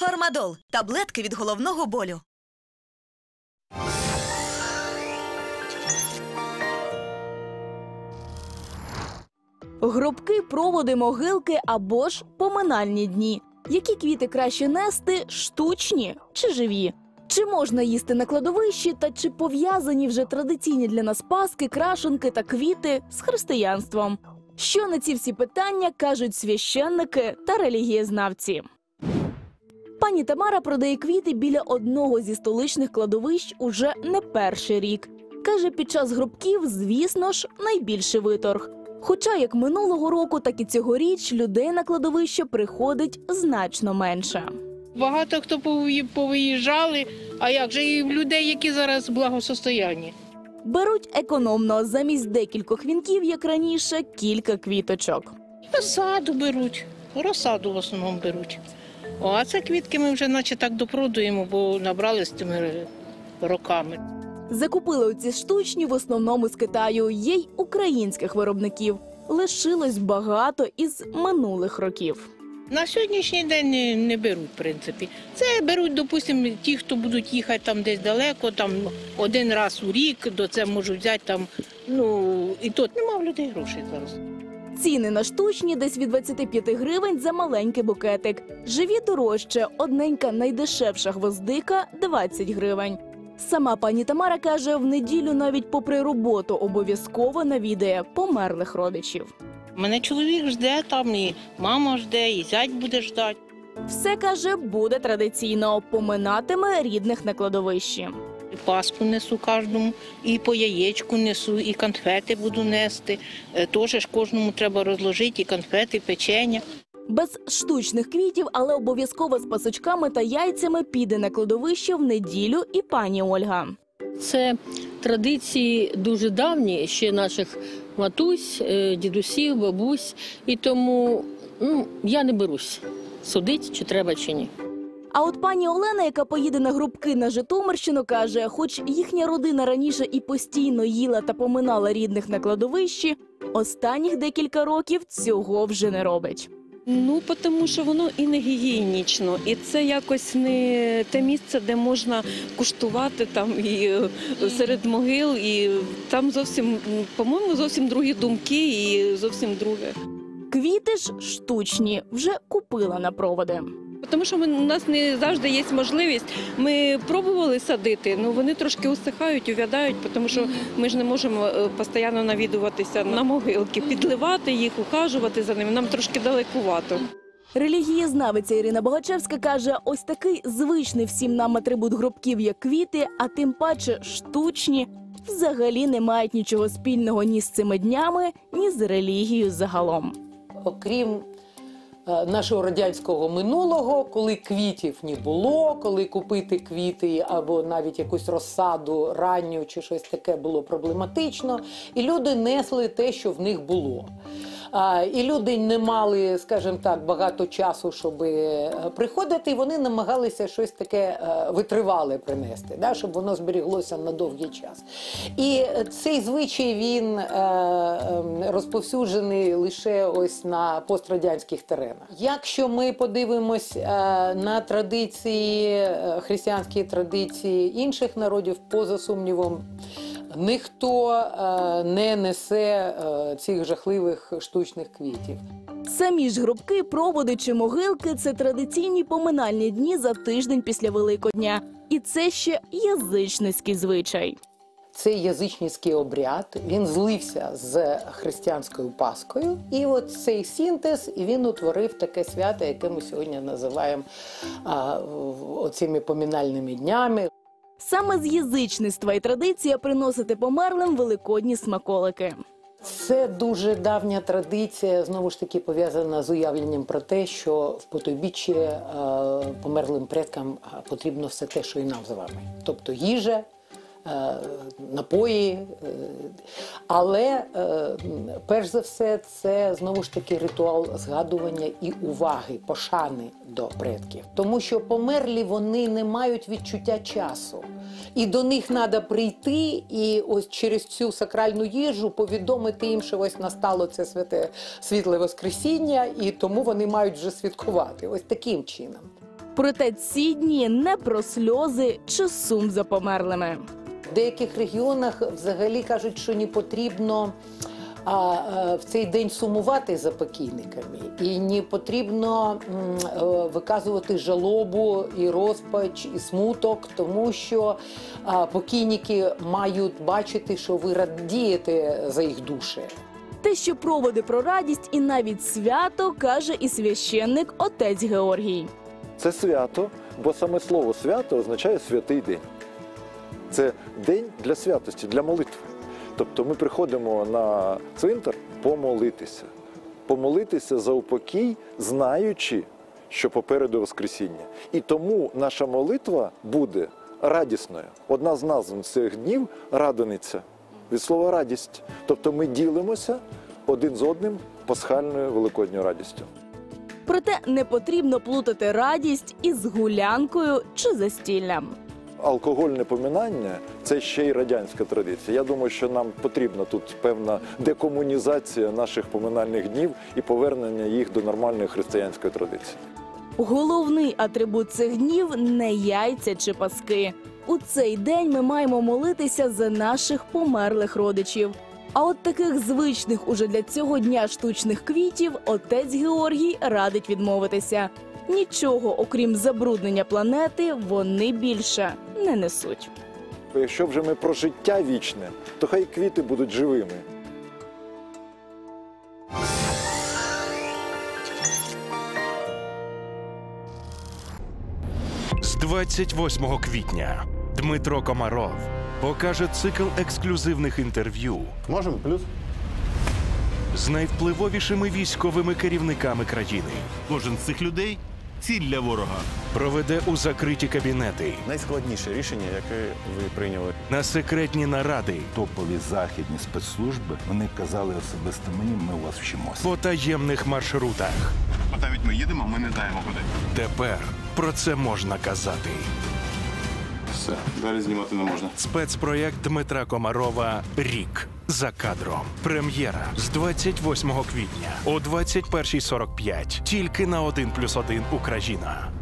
Фармадол – таблетки від головного болю. Гробки, проводи, могилки або ж поминальні дні. Які квіти краще нести – штучні чи живі? Чи можна їсти на кладовищі та чи пов'язані вже традиційні для нас паски, крашенки та квіти з християнством? Що на ці всі питання кажуть священники та релігієзнавці? Пані Тамара продає квіти біля одного зі столичних кладовищ уже не перший рік. Каже, під час гробків, звісно ж, найбільший виторг. Хоча як минулого року, так і цьогоріч людей на кладовище приходить значно менше. Багато хто повиїжджали, а як же і людей, які зараз в благосостоянні. Беруть економно, замість декількох вінків, як раніше, кілька квіточок. Розсаду беруть, розсаду в основному беруть. А це квітки ми вже наче так допродуємо, бо набрали з тими роками. Закупили оці штучні в основному з Китаю, є й українських виробників. Лишилось багато із минулих років. На сьогоднішній день не беруть, в принципі. Це беруть, допустимо, ті, хто будуть їхати там десь далеко, там один раз у рік, до це можуть взяти там, і тут нема в людей грошей зараз. Ціни на штучні десь від 25 гривень за маленький букетик. Живі дорожче, одненька найдешевша гвоздика – 20 гривень. Сама пані Тамара каже, в неділю навіть попри роботу обов'язково навідає померлих родичів. Мене чоловік жде там, і мама жде, і зять буде ждати. Все, каже, буде традиційно, поминатиме рідних на кладовищі. І паску несу кожному, і по яєчку несу, і конфети буду нести. Теж ж кожному треба розложити, і конфети, і печення. Без штучних квітів, але обов'язково з пасочками та яйцями піде на кладовище в неділю і пані Ольга. Це традиції дуже давні, ще наших матусь, дідусів, бабусь. І тому я не берусь судити, чи треба, чи ні. А от пані Олена, яка поїде на гробки на Житомирщину, каже, хоч їхня родина раніше і постійно їла та поминала рідних на кладовищі, останніх декілька років цього вже не робить. Тому що воно і не гігієнічно, і це якось не те місце, де можна куштувати там і серед могил, і там зовсім, по-моєму, зовсім другі думки і зовсім друге. Квіти ж штучні, вже купила на проводи. Тому що у нас не завжди є можливість. Ми пробували садити, але вони трошки усихають, увядають, тому що ми ж не можемо постійно навідуватися на могилки, підливати їх, ухажувати за ними, нам трошки далекувато. Релігієзнавиця Ірина Богачевська каже, ось такий звичний всім нам атрибут гробків, як квіти, а тим паче штучні, взагалі не мають нічого спільного ні з цими днями, ні з релігією загалом. Окрім нашого радянського минулого, коли квітів не було, коли купити квіти або навіть якусь розсаду ранню чи щось таке було проблематично, і люди несли те, що в них було. І люди не мали, скажімо так, багато часу, щоб приходити, і вони намагалися щось таке витривале принести, щоб воно зберіглося на довгий час. І цей звичай, він розповсюджений лише ось на пострадянських теренах. Якщо ми подивимось на традиції, християнські традиції інших народів, поза сумнівом, ніхто не несе цих жахливих штучних квітів. Самі ж гробки, проводи чи могилки – це традиційні поминальні дні за тиждень після Великодня. І це ще язичницький звичай. Цей язичницький обряд, він злився з християнською Паскою. І от цей синтез, він утворив таке свято, яке ми сьогодні називаємо оцими поминальними днями. Саме з язичництва і традиція приносити померлим великодні смаколики. Це дуже давня традиція, знову ж таки пов'язана з уявленням про те, що в потойбіччі померлим предкам потрібно все те, що і нам з вами. Тобто їжа, напої, але перш за все це знову ж таки ритуал згадування і уваги, пошани до предків. Тому що померлі, вони не мають відчуття часу. І до них треба прийти і ось через цю сакральну їжу повідомити їм, що ось настало це святе світле воскресіння, і тому вони мають вже святкувати. Ось таким чином. Проте ці дні не про сльози чи сум за померлими. В деяких регіонах взагалі кажуть, що не потрібно в цей день сумувати за покійниками. І не потрібно виказувати жалобу і розпач, і смуток, тому що покійники мають бачити, що ви радієте за їх душі. Те, що проводи про радість і навіть свято, каже і священник отець Георгій. Це свято, бо саме слово «свято» означає «святий день». Це день для святості, для молитви. Тобто ми приходимо на цвинтар помолитися. Помолитися за упокій, знаючи, що попереду Воскресіння. І тому наша молитва буде радісною. Одна з назв цих днів – радониця, від слова «радість». Тобто ми ділимося один з одним пасхальною великодньою радістю. Проте не потрібно плутати радість із гулянкою чи застіллям. Алкогольне поминання – це ще й радянська традиція. Я думаю, що нам потрібна тут певна декомунізація наших поминальних днів і повернення їх до нормальної християнської традиції. Головний атрибут цих днів – не яйця чи паски. У цей день ми маємо молитися за наших померлих родичів. А от таких звичних уже для цього дня штучних квітів отець Георгій радить відмовитися. Нічого, окрім забруднення планети, вони більше не несуть. Якщо вже ми про життя вічне, то хай квіти будуть живими. З 28 квітня Дмитро Комаров покаже цикл ексклюзивних інтерв'ю Можемо? Плюс? з найвпливовішими військовими керівниками країни. Кожен з цих людей – ціль для ворога. Проведе у закриті кабінети, Найскладніше рішення, яке ви прийняли. на секретні наради, Топові західні спецслужби, вони казали особисто мені, ми у вас вчимося. по таємних маршрутах. От навіть ми їдемо, ми не знаємо куди. Тепер про це можна казати. Все, далі знімати не можна. Спецпроєкт Дмитра Комарова «Рік за кадром». Прем'єра з 28 квітня о 21:45. Тільки на 1+1 Україна.